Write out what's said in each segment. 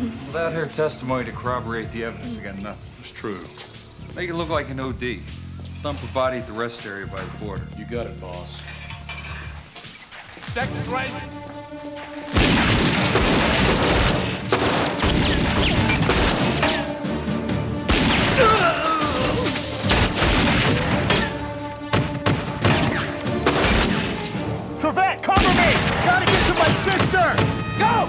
Without her testimony to corroborate the evidence, I got nothing. It's true. Make it look like an OD. Dump a body at the rest area by the border. You got it, boss. Texas Ranger. Trevette, cover me! Gotta get to my sister! Go!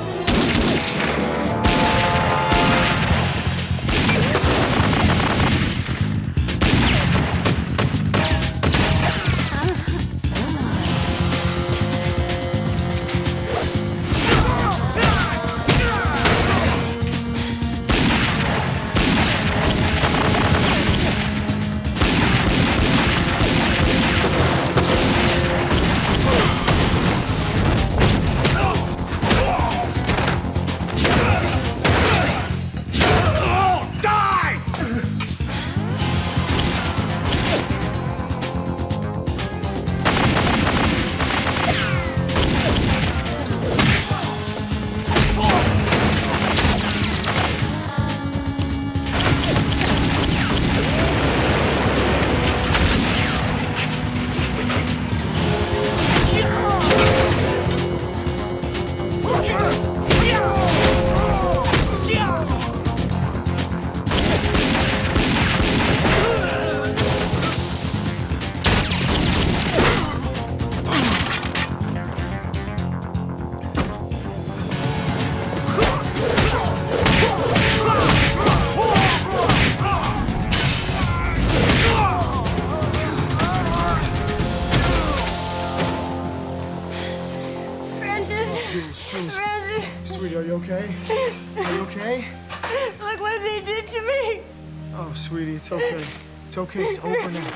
Sweetie, are you okay? Are you okay? Look what they did to me. Oh, sweetie, it's okay. It's okay. It's over now.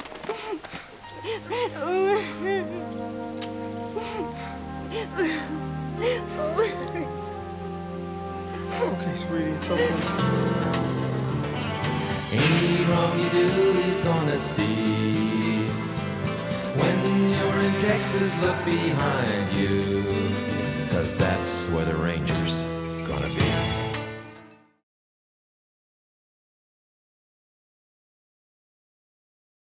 It's okay, sweetie. It's okay. Any wrong you do, he's gonna see. When you're in Texas, look behind you, 'cause that's where the Ranger's gonna be.